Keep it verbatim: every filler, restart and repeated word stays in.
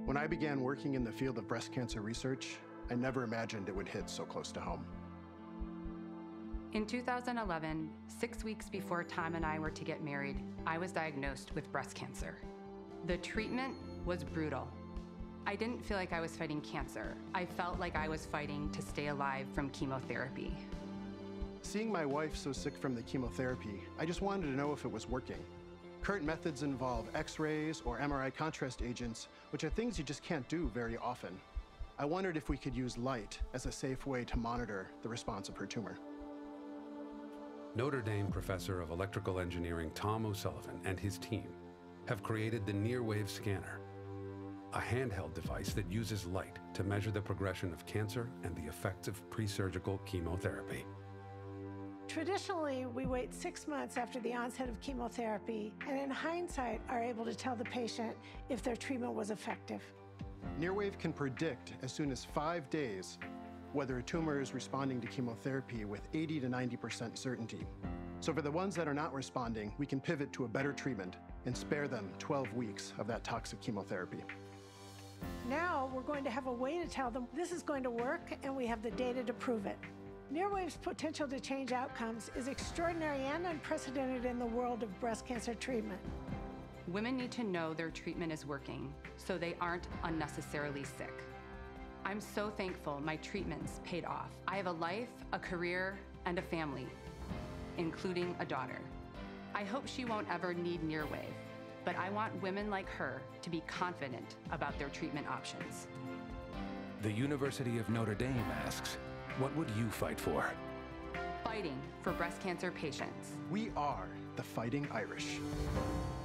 When I began working in the field of breast cancer research, I never imagined it would hit so close to home. In two thousand eleven, six weeks before Tom and I were to get married, I was diagnosed with breast cancer. The treatment was brutal. I didn't feel like I was fighting cancer. I felt like I was fighting to stay alive from chemotherapy. Seeing my wife so sick from the chemotherapy, I just wanted to know if it was working. Current methods involve X-rays or M R I contrast agents, which are things you just can't do very often. I wondered if we could use light as a safe way to monitor the response of her tumor. Notre Dame professor of electrical engineering Tom O'Sullivan and his team have created the NearWave scanner, a handheld device that uses light to measure the progression of cancer and the effects of pre-surgical chemotherapy. Traditionally, we wait six months after the onset of chemotherapy, and in hindsight, are able to tell the patient if their treatment was effective. NearWave can predict as soon as five days whether a tumor is responding to chemotherapy with eighty to ninety percent certainty. So for the ones that are not responding, we can pivot to a better treatment and spare them twelve weeks of that toxic chemotherapy. Now we're going to have a way to tell them this is going to work, and we have the data to prove it. NearWave's potential to change outcomes is extraordinary and unprecedented in the world of breast cancer treatment. Women need to know their treatment is working so they aren't unnecessarily sick. I'm so thankful my treatments paid off. I have a life, a career, and a family, including a daughter. I hope she won't ever need NearWave, but I want women like her to be confident about their treatment options. The University of Notre Dame asks, what would you fight for? Fighting for breast cancer patients. We are the Fighting Irish.